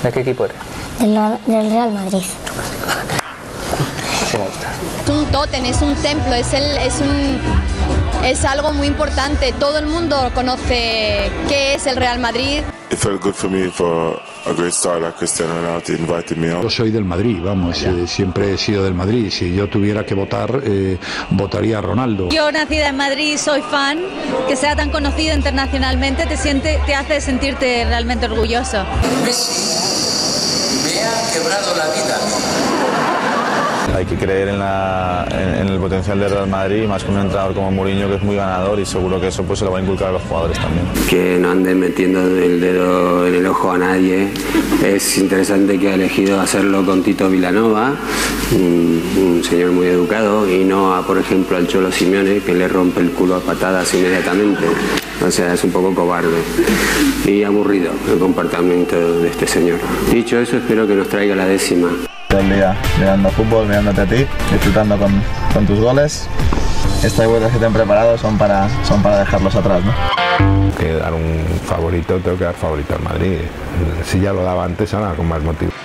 ¿De qué equipo eres? Del Real Madrid. Sí, me gusta. Es un tótem, es un templo, es algo muy importante. Todo el mundo conoce qué es el Real Madrid. It felt good for me for a great star like Cristiano Ronaldo invited me on. Yo soy del Madrid, vamos, siempre he sido del Madrid. Si yo tuviera que votar, votaría a Ronaldo. Yo, nacida en Madrid, soy fan. Que sea tan conocido internacionalmente te hace sentirte realmente orgulloso. Messi me ha quebrado la vida. Hay que creer en el potencial del Real Madrid, y más con un entrenador como Mourinho, que es muy ganador, y seguro que eso pues se lo va a inculcar a los jugadores también. Que no anden metiendo el dedo en el ojo a nadie. Es interesante que ha elegido hacerlo con Tito Vilanova, un señor muy educado, y no por ejemplo al Cholo Simeone, que le rompe el culo a patadas inmediatamente. O sea, es un poco cobarde y aburrido el comportamiento de este señor. Dicho eso, espero que nos traiga la 10ª. Todo el día mirando fútbol, mirándote a ti, disfrutando con tus goles. Estas vueltas que te han preparado son para dejarlos atrás, ¿no? Que dar un favorito, tengo que dar favorito al Madrid. Si ya lo daba antes, ahora con más motivo.